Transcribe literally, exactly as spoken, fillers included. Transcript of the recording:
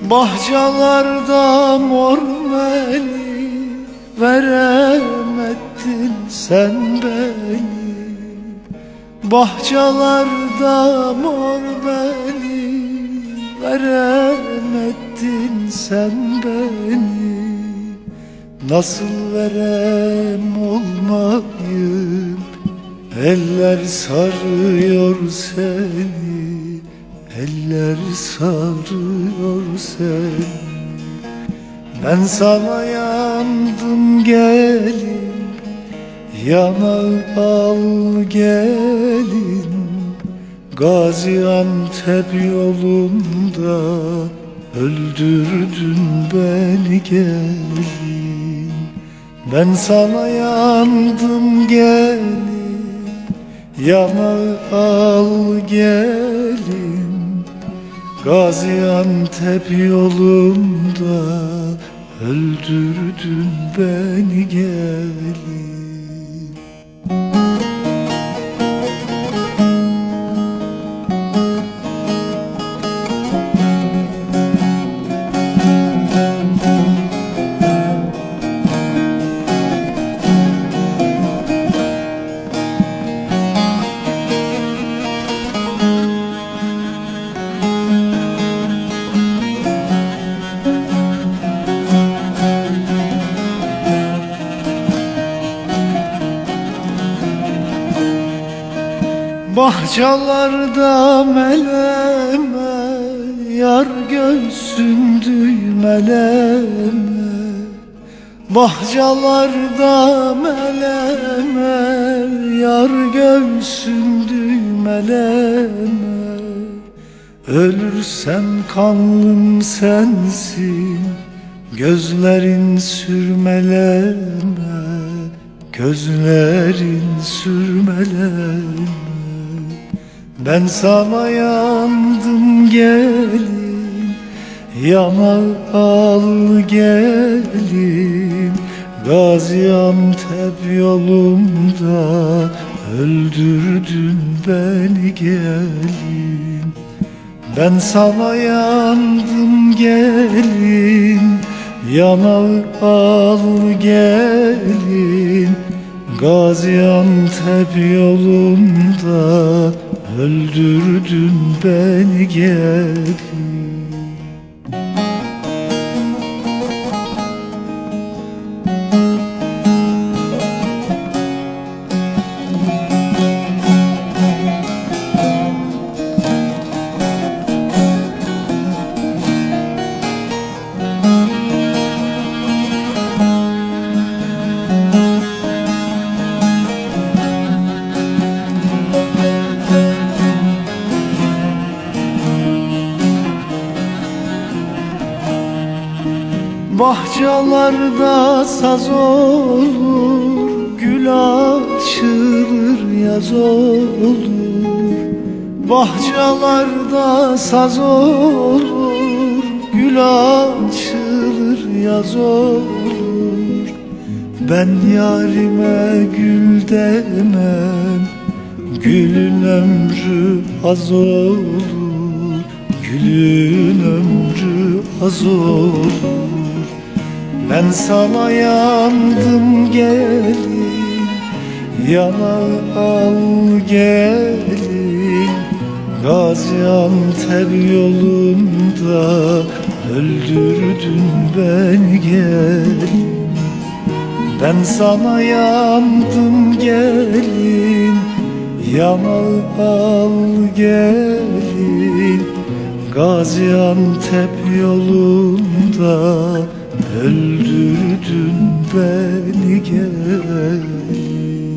Bahçalarda mor meli veremedin sen beni. Bahçalarda mor meli veremedin sen beni. Nasıl verem olmayıp eller sarıyor seni, eller sarıyor seni. Ben sana yandım gelin, yana al gelin. Gaziantep yolunda öldürdün beni gelin. Ben sana yandım gelin, yana al gelin. Gaziantep yolunda öldürdün beni gelin. Bahçalarda meleme, yar göğsün düğmeleme. Bahçalarda meleme, yar göğsün düğmeleme. Ölürsem kanlım sensin, gözlerin sürmeleme, gözlerin sürmeleme. Ben sana yandım gelin, yana al gelin. Gaziantep yolunda öldürdün beni gelin. Ben sana yandım gelin, yana al gelin. Gaziantep yolunda öldürdün beni gelin. Bahçalarda saz olur, gül açılır yaz olur. Bahçalarda saz olur, gül açılır yaz olur. Ben yarime gül demem, gülün ömrü az olur, gülün ömrü az olur. Ben sana yandım gelin, yana al gelin. Gaziantep yolunda öldürdün beni gelin. Ben sana yandım gelin, yana al gelin. Gaziantep yolunda öldürdün beni gelin.